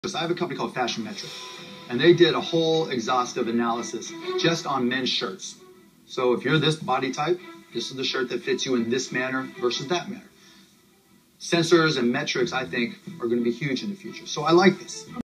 I have a company called Fashion Metric, and they did a whole exhaustive analysis just on men's shirts. So if you're this body type, this is the shirt that fits you in this manner versus that manner. Sensors and metrics, I think, are going to be huge in the future. So I like this.